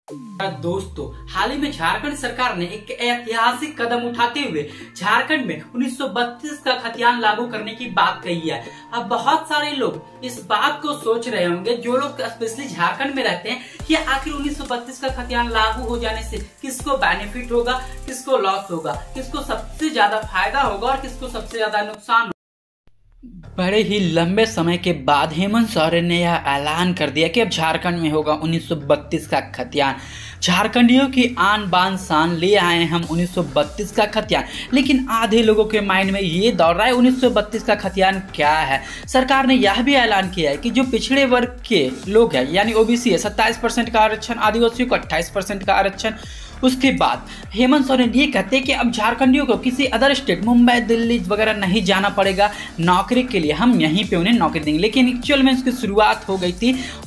दोस्तों, हाल ही में झारखंड सरकार ने एक ऐतिहासिक कदम उठाते हुए झारखंड में 1932 का खतियान लागू करने की बात कही है। अब बहुत सारे लोग इस बात को सोच रहे होंगे, जो लोग स्पेशली झारखंड में रहते हैं, कि आखिर 1932 का खतियान लागू हो जाने से किसको बेनिफिट होगा, किसको लॉस होगा, किसको सबसे ज्यादा फायदा होगा और किसको सबसे ज्यादा नुकसान। बड़े ही लंबे समय के बाद हेमंत सोरेन ने यह ऐलान कर दिया कि अब झारखंड में होगा 1932 का खतियान। झारखंडियों की आन बान शान ले आए हम 1932 का खतियान। लेकिन आधे लोगों के माइंड में ये दौड़ रहा है 1932 का खतियान क्या है। सरकार ने यह भी ऐलान किया है कि जो पिछड़े वर्ग के लोग हैं यानी ओबीसी है 27% का आरक्षण, आदिवासियों को 28% का आरक्षण। उसके बाद हेमंत सोरेन ये कहते हैं कि अब झारखंडियों को किसी अदर स्टेट मुंबई दिल्ली वगैरह नहीं जाना पड़ेगा नौकरी के लिए, हम यहीं पे उन्हें नौकरी देंगे। लेकिन एक्चुअल में इसकी शुरुआत हो गई थी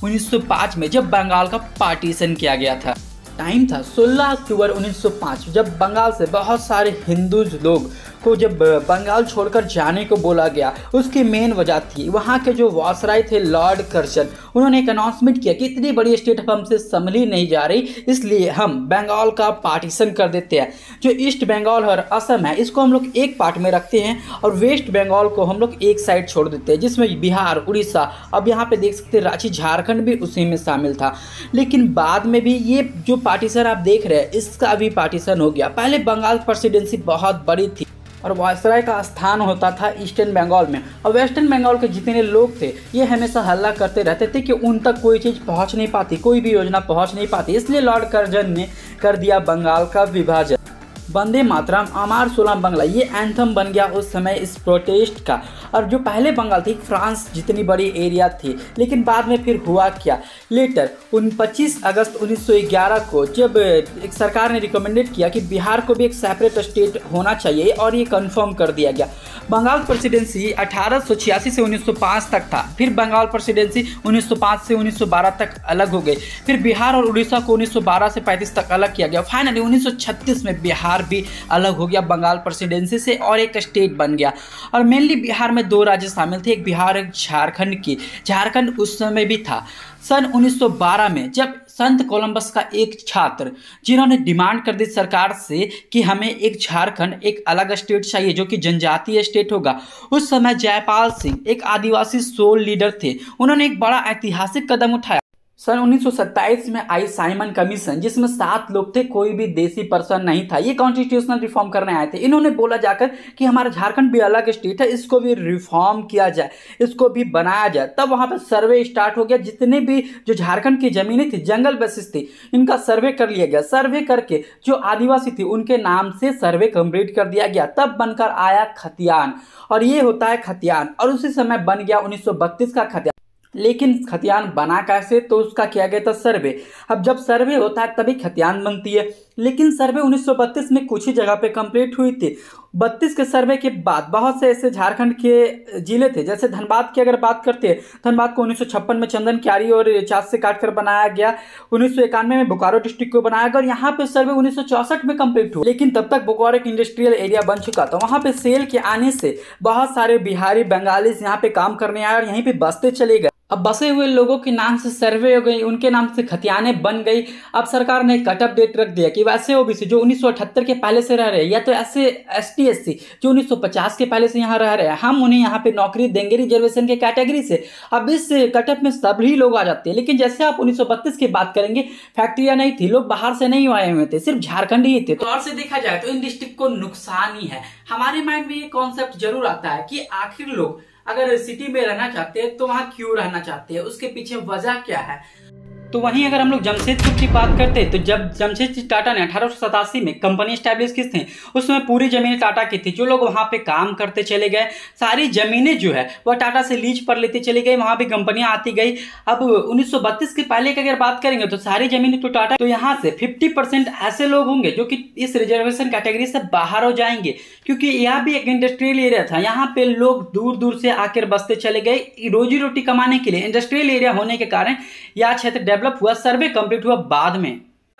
1905 में, जब बंगाल का पार्टीशन किया गया था। टाइम था 16 अक्टूबर 1905, जब बंगाल से बहुत सारे हिंदू लोग को जब बंगाल छोड़कर जाने को बोला गया। उसकी मेन वजह थी वहाँ के जो वायसराय थे लॉर्ड कर्जन, उन्होंने एक अनाउंसमेंट किया कि इतनी बड़ी स्टेट हमसे संभली नहीं जा रही, इसलिए हम बंगाल का पार्टीशन कर देते हैं। जो ईस्ट बंगाल और असम है इसको हम लोग एक पार्ट में रखते हैं और वेस्ट बंगाल को हम लोग एक साइड छोड़ देते हैं, जिसमें बिहार, उड़ीसा, अब यहाँ पे देख सकते हैं रांची, झारखंड भी उसी में शामिल था। लेकिन बाद में भी ये जो पार्टीशन आप देख रहे हैं इसका भी पार्टीशन हो गया। पहले बंगाल प्रेसिडेंसी बहुत बड़ी थी और वायसराय का स्थान होता था ईस्टर्न बंगाल में, और वेस्टर्न बंगाल के जितने लोग थे ये हमेशा हल्ला करते रहते थे कि उन तक कोई चीज़ पहुंच नहीं पाती, कोई भी योजना पहुंच नहीं पाती। इसलिए लॉर्ड कर्जन ने कर दिया बंगाल का विभाजन। वंदे मातरम, अमर सोलम बांग्ला, ये एंथम बन गया उस समय इस प्रोटेस्ट का। और जो पहले बंगाल थी फ्रांस जितनी बड़ी एरिया थी, लेकिन बाद में फिर हुआ क्या, लेटर 25 अगस्त 1911 को जब एक सरकार ने रिकमेंडेड किया कि बिहार को भी एक सेपरेट स्टेट होना चाहिए और ये कंफर्म कर दिया गया। बंगाल प्रेसिडेंसी 1886 से 1905 तक था, फिर बंगाल प्रेसिडेंसी 1905 से 1912 तक अलग हो गई, फिर बिहार और उड़ीसा को 1912 से 35 तक अलग किया गया। फाइनली 1936 में बिहार भी अलग हो गया बंगाल प्रेसिडेंसी से और एक स्टेट बन गया। और मेनली बिहार में 2 राज्य शामिल थे, एक बिहार एक झारखंड की। झारखंड उस समय भी था। सन 1912 में जब संत कोलंबस का एक छात्र, जिन्होंने डिमांड कर दी सरकार से कि हमें एक झारखंड, एक अलग स्टेट चाहिए जो कि जनजातीय स्टेट होगा, उस समय जयपाल सिंह एक आदिवासी सोल लीडर थे, उन्होंने एक बड़ा ऐतिहासिक कदम उठाया। सन 1927 में आई साइमन कमीशन, जिसमें 7 लोग थे, कोई भी देसी पर्सन नहीं था। ये कॉन्स्टिट्यूशनल रिफॉर्म करने आए थे। इन्होंने बोला जाकर कि हमारा झारखंड भी अलग स्टेट है, इसको भी रिफॉर्म किया जाए, इसको भी बनाया जाए। तब वहाँ पर सर्वे स्टार्ट हो गया। जितने भी जो झारखंड की जमीनें थी, जंगल बेसिस थी, इनका सर्वे कर लिया गया। सर्वे करके जो आदिवासी थी उनके नाम से सर्वे कंप्लीट कर दिया गया। तब बनकर आया खतियान, और ये होता है खतियान। और उसी समय बन गया 1932 का खतियान। लेकिन खतियान बना कैसे, तो उसका किया गया था सर्वे। अब जब सर्वे होता है तभी खतियान बनती है। लेकिन सर्वे 1932 में कुछ ही जगह पे कंप्लीट हुई थी। 32 के सर्वे के बाद बहुत से ऐसे झारखंड के जिले थे, जैसे धनबाद की अगर बात करते हैं, धनबाद को 1956 में चंदन क्यारी और चास से काटकर बनाया गया। 1991 में बोकारो डिस्ट्रिक्ट को बनाया गया और यहाँ पे सर्वे 1964 में कंप्लीट हुआ। लेकिन तब तक बोकारो एक इंडस्ट्रियल एरिया बन चुका था। वहाँ पे सेल के आने से बहुत सारे बिहारी, बंगालीज यहाँ पे काम करने आए और यहीं पे बसते चले गए। अब बसे हुए लोगों के नाम से सर्वे हो गई, उनके नाम से खतियाने बन गई। अब सरकार ने कट ऑफ डेट रख दिया कि वैसे ओबीसी जो 1978 के पहले से रह रहे हैं, या तो ऐसे एसटी एससी जो 1950 के पहले से यहाँ रह रहे हैं, हम उन्हें यहाँ पे नौकरी देंगे रिजर्वेशन के कैटेगरी से। अब इस कट ऑफ में सभी लोग आ जाते हैं। लेकिन जैसे आप 1932 की बात करेंगे, फैक्ट्रियां नहीं थी, लोग बाहर से नहीं आए हुए थे, सिर्फ झारखंड ही थे। तो और से देखा जाए तो इन डिस्ट्रिक्ट को नुकसान ही है। हमारे माइंड में ये कॉन्सेप्ट जरूर आता है कि आखिर लोग अगर सिटी में रहना चाहते हैं तो वहां क्यों रहना चाहते हैं, उसके पीछे वजह क्या है। तो वहीं अगर हम लोग जमशेदपुर की बात करते हैं, तो जब जमशेदपुर टाटा ने 1887 में कंपनी स्टैब्लिश की थी, उस समय पूरी जमीनें टाटा की थी। जो लोग वहां पे काम करते चले गए, सारी जमीनें जो है वह टाटा से लीज पर लेते चले गए, वहां पे कंपनियां आती गई। अब 1932 के पहले की अगर बात करेंगे तो सारी जमीनें तो टाटा, तो यहाँ से 50% ऐसे लोग होंगे जो कि इस रिजर्वेशन कैटेगरी से बाहर हो जाएंगे, क्योंकि यह भी एक इंडस्ट्रियल एरिया था। यहाँ पे लोग दूर दूर से आकर बसते चले गए रोजी रोटी कमाने के लिए। इंडस्ट्रियल एरिया होने के कारण यह क्षेत्र डेवलप हुआ। सर्वे कंप्लीट हुआ बाद में।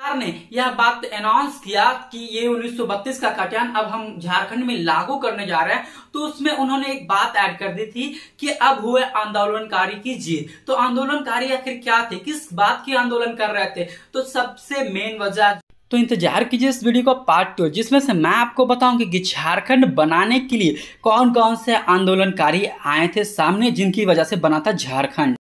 सरकार ने यह बात अनाउंस किया कि ये 1932 का खतियान अब हम झारखंड में लागू करने जा रहे हैं, तो उसमें उन्होंने एक बात ऐड कर दी थी कि अब हुए आंदोलनकारी की जीत। तो आंदोलनकारी आखिर क्या थे, किस बात की आंदोलन कर रहे थे? तो सबसे मेन वजह, तो इंतजार कीजिए इस वीडियो को पार्ट 2, जिसमें से मैं आपको बताऊंगी कि झारखंड बनाने के लिए कौन कौन से आंदोलनकारी आए थे सामने, जिनकी वजह से बना था झारखंड।